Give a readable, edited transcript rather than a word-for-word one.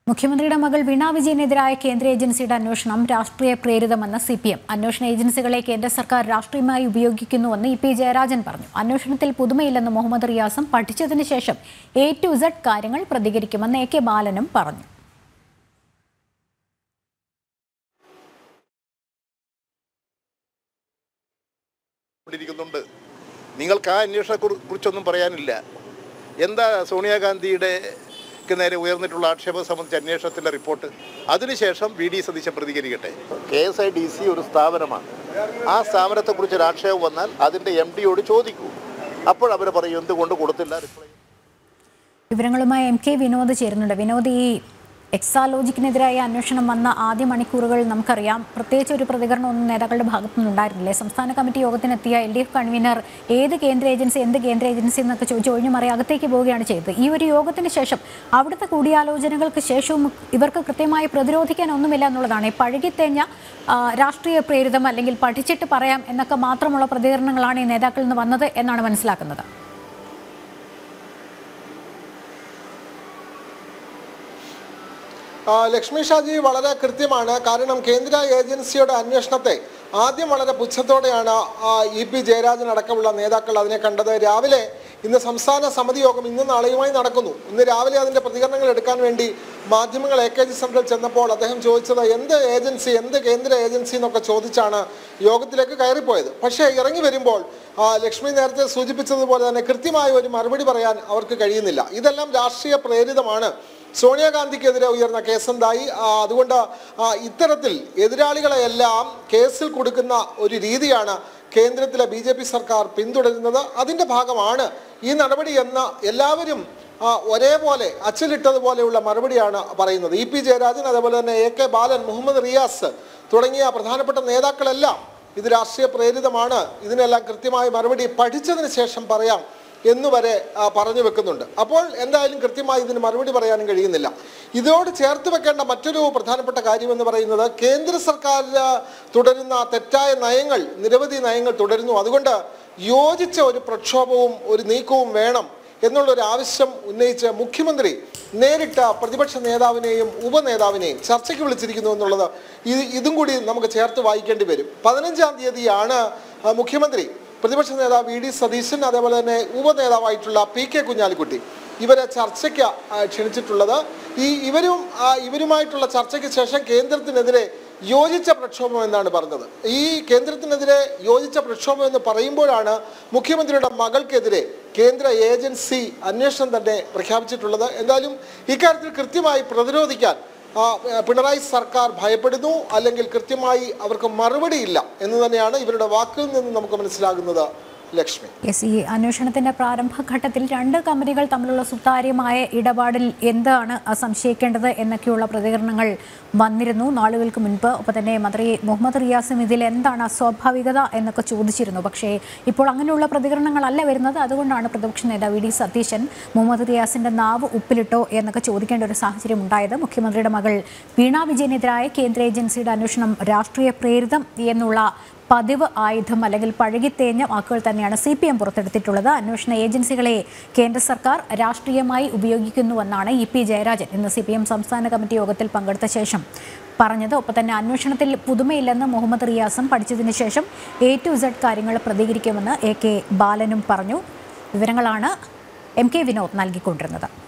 മുഖ്യമന്ത്രിയുടെ മകൾ വീണ വിജയനെതിരായ കേന്ദ്ര ഏജൻസിയുടെ അന്വേഷണം രാഷ്ട്രീയ പ്രേരിതമെന്ന് സിപിഎം. അന്വേഷണ ഏജൻസികളെ കേന്ദ്ര സർക്കാർ രാഷ്ട്രീയമായി ഉപയോഗിക്കുന്നുവെന്ന് ഇ.പി. ജയരാജൻ പറഞ്ഞു. അന്വേഷണത്തിൽ പുതുമയില്ലെന്ന് മുഹമ്മദ് റിയാസും പഠിച്ചതിന് ശേഷം A to Z കാര്യങ്ങൾ പ്രതികരിക്കുമെന്ന് A.K. ബാലനും പറഞ്ഞു. നിങ്ങൾക്ക് ആ അന്വേഷണത്തെക്കുറിച്ചൊന്നും പറയാനില്ല. എന്താ സോണിയാഗാന്ധിയുടെ നേരെ ഉയർന്നിട്ടുള്ള ആക്ഷേപം സംബന്ധിച്ച അന്വേഷണത്തിൻ്റെ റിപ്പോർട്ട്? അതിനുശേഷം വി ഡി സതീശൻ പ്രതികരിക്കട്ടെ. KSIDC ഒരു സ്ഥാപനമാണ്. ആ സ്ഥാപനത്തെക്കുറിച്ച് ഒരു ആക്ഷേപം വന്നാൽ അതിൻ്റെ MD-യോട് ചോദിക്കൂ. അപ്പോൾ അവർ പറയും എന്തുകൊണ്ട് കൊടുത്തില്ല റിപ്ലൈ. വിവരങ്ങളുമായി MK വിനോദ് ചേരുന്നുണ്ട്. വിനോദ്, ഈ എക്സാലോജിക്കിനെതിരായ അന്വേഷണം വന്ന ആദ്യ മണിക്കൂറുകൾ നമുക്കറിയാം. പ്രത്യേകിച്ച് ഒരു പ്രതികരണമൊന്നും നേതാക്കളുടെ ഭാഗത്തു നിന്നുണ്ടായിരുന്നില്ലേ? സംസ്ഥാന കമ്മിറ്റി യോഗത്തിനെത്തിയ LDF കൺവീനർ ഏത് കേന്ദ്ര ഏജൻസി എന്നൊക്കെ ചോദിച്ച് ഒഴിഞ്ഞു മാറി അകത്തേക്ക് പോവുകയാണ് ചെയ്തത്. ഈ ഒരു യോഗത്തിന് ശേഷം അവിടുത്തെ കൂടിയാലോചനകൾക്ക് ശേഷവും ഇവർക്ക് കൃത്യമായി പ്രതിരോധിക്കാൻ ഒന്നുമില്ല എന്നുള്ളതാണ്. പഴകിത്തേഞ്ഞ രാഷ്ട്രീയ പ്രേരിതം അല്ലെങ്കിൽ പഠിച്ചിട്ട് പറയാം എന്നൊക്കെ മാത്രമുള്ള പ്രതികരണങ്ങളാണ് ഈ നേതാക്കളിൽ നിന്ന് വന്നത് എന്നാണ് മനസ്സിലാക്കുന്നത്. ലക്ഷ്മി ഷാജി, വളരെ കൃത്യമാണ്. കാരണം കേന്ദ്ര ഏജൻസിയുടെ അന്വേഷണത്തെ ആദ്യം വളരെ പുച്ഛത്തോടെയാണ് E.P. ജയരാജൻ അടക്കമുള്ള നേതാക്കൾ അതിനെ കണ്ടത്. രാവിലെ ഇന്ന് സംസ്ഥാന സമിതി യോഗം ഇന്നും നാളെയുമായി നടക്കുന്നു. ഇന്ന് രാവിലെ അതിൻ്റെ പ്രതികരണങ്ങൾ എടുക്കാൻ വേണ്ടി മാധ്യമങ്ങൾ AKG സെൻറ്ററിൽ ചെന്നപ്പോൾ അദ്ദേഹം ചോദിച്ചത് എന്ത് കേന്ദ്ര ഏജൻസി എന്നൊക്കെ ചോദിച്ചാണ് യോഗത്തിലേക്ക് കയറിപ്പോയത്. പക്ഷേ ഇറങ്ങി വരുമ്പോൾ ലക്ഷ്മി നേരത്തെ സൂചിപ്പിച്ചതുപോലെ തന്നെ കൃത്യമായ ഒരു മറുപടി പറയാൻ അവർക്ക് കഴിയുന്നില്ല. ഇതെല്ലാം രാഷ്ട്രീയ പ്രേരിതമാണ്. സോണിയാഗാന്ധിക്കെതിരെ ഉയർന്ന കേസെന്തായി? അതുകൊണ്ട് ഇത്തരത്തിൽ എതിരാളികളെയെല്ലാം കേസിൽ കൊടുക്കുന്ന ഒരു രീതിയാണ് കേന്ദ്രത്തിലെ BJP സർക്കാർ പിന്തുടരുന്നത്. അതിൻ്റെ ഭാഗമാണ് ഈ നടപടി എന്ന് എല്ലാവരും ഒരേപോലെ അച്ചിലിട്ടതുപോലെയുള്ള മറുപടിയാണ് പറയുന്നത്. E.P. ജയരാജൻ, അതേപോലെ തന്നെ A.K. ബാലൻ, മുഹമ്മദ് റിയാസ് തുടങ്ങിയ പ്രധാനപ്പെട്ട നേതാക്കളെല്ലാം ഇത് രാഷ്ട്രീയ പ്രേരിതമാണ്, ഇതിനെല്ലാം കൃത്യമായ മറുപടി പഠിച്ചതിന് ശേഷം പറയാം എന്നുവരെ പറഞ്ഞു വെക്കുന്നുണ്ട്. അപ്പോൾ എന്തായാലും കൃത്യമായി ഇതിന് മറുപടി പറയാനും കഴിയുന്നില്ല. ഇതോട് ചേർത്ത് വെക്കേണ്ട മറ്റൊരു പ്രധാനപ്പെട്ട കാര്യമെന്ന് പറയുന്നത് കേന്ദ്ര സർക്കാർ തുടരുന്ന തെറ്റായ നയങ്ങൾ, നിരവധി നയങ്ങൾ തുടരുന്നു. അതുകൊണ്ട് യോജിച്ച ഒരു പ്രക്ഷോഭവും ഒരു നീക്കവും വേണം എന്നുള്ളൊരു ആവശ്യം ഉന്നയിച്ച് മുഖ്യമന്ത്രി നേരിട്ട് പ്രതിപക്ഷ നേതാവിനെയും ഉപനേതാവിനെയും ചർച്ചയ്ക്ക് വിളിച്ചിരിക്കുന്നു എന്നുള്ളത് ഇതും കൂടി നമുക്ക് ചേർത്ത് വായിക്കേണ്ടി വരും. 15-ാം തീയതിയാണ് മുഖ്യമന്ത്രി പ്രതിപക്ഷ നേതാവ് V.D. സതീശൻ, അതേപോലെ തന്നെ ഉപനേതാവായിട്ടുള്ള P.K. കുഞ്ഞാലിക്കുട്ടി ഇവരെ ചർച്ചയ്ക്ക് ക്ഷണിച്ചിട്ടുള്ളത്. ഇവരുമായിട്ടുള്ള ചർച്ചയ്ക്ക് ശേഷം കേന്ദ്രത്തിനെതിരെ യോജിച്ച പ്രക്ഷോഭം എന്നാണ് പറഞ്ഞത്. ഈ കേന്ദ്രത്തിനെതിരെ യോജിച്ച പ്രക്ഷോഭം എന്ന് പറയുമ്പോഴാണ് മുഖ്യമന്ത്രിയുടെ മകൾക്കെതിരെ കേന്ദ്ര ഏജൻസി അന്വേഷണം തന്നെ പ്രഖ്യാപിച്ചിട്ടുള്ളത്. എന്തായാലും ഇക്കാര്യത്തിൽ കൃത്യമായി പ്രതിരോധിക്കാൻ പിണറായി സർക്കാർ ഭയപ്പെടുന്നു, അല്ലെങ്കിൽ കൃത്യമായി അവർക്ക് മറുപടിയില്ല എന്ന് തന്നെയാണ് ഇവരുടെ വാക്കിൽ നിന്ന് നമുക്ക് മനസ്സിലാകുന്നത്. ലക്ഷ്മി, ഈ അന്വേഷണത്തിന്റെ പ്രാരംഭഘട്ടത്തിൽ രണ്ട് കമ്പനികൾ തമ്മിലുള്ള സുതാര്യമായ ഇടപാടിൽ എന്താണ് സംശയിക്കേണ്ടത് എന്നൊക്കെയുള്ള പ്രതികരണങ്ങൾ വന്നിരുന്നു നാളുകൾക്ക് മുൻപ്. ഒപ്പം തന്നെ മന്ത്രി മുഹമ്മദ് റിയാസും ഇതിൽ എന്താണ് അസ്വാഭാവികത എന്നൊക്കെ ചോദിച്ചിരുന്നു. പക്ഷേ ഇപ്പോൾ അങ്ങനെയുള്ള പ്രതികരണങ്ങളല്ല വരുന്നത്. അതുകൊണ്ടാണ് പ്രതിപക്ഷ നേതാവ് V.D. സതീശൻ മുഹമ്മദ് റിയാസിന്റെ നാവ് ഉപ്പിലിട്ടോ എന്നൊക്കെ ചോദിക്കേണ്ട ഒരു സാഹചര്യം ഉണ്ടായത്. മുഖ്യമന്ത്രിയുടെ മകൾ വീണ വിജയനെതിരായ കേന്ദ്ര ഏജൻസിയുടെ അന്വേഷണം രാഷ്ട്രീയ പ്രേരിതം എന്നുള്ള പതിവ് ആയുധം അല്ലെങ്കിൽ പഴകിത്തേഞ്ഞ വാക്കുകൾ തന്നെയാണ് CPM പുറത്തെടുത്തിട്ടുള്ളത്. അന്വേഷണ ഏജൻസികളെ കേന്ദ്ര സർക്കാർ രാഷ്ട്രീയമായി ഉപയോഗിക്കുന്നുവെന്നാണ് E.P. ജയരാജൻ ഇന്ന് CPM സംസ്ഥാന കമ്മിറ്റി യോഗത്തിൽ പങ്കെടുത്ത ശേഷം പറഞ്ഞത്. ഒപ്പം തന്നെ അന്വേഷണത്തിൽ പുതുമയില്ലെന്ന് മുഹമ്മദ് റിയാസും പഠിച്ചതിന് ശേഷം A to Z കാര്യങ്ങൾ പ്രതികരിക്കുമെന്ന് A.K. ബാലനും പറഞ്ഞു. വിവരങ്ങളാണ് MK വിനോദ് നൽകിക്കൊണ്ടിരുന്നത്.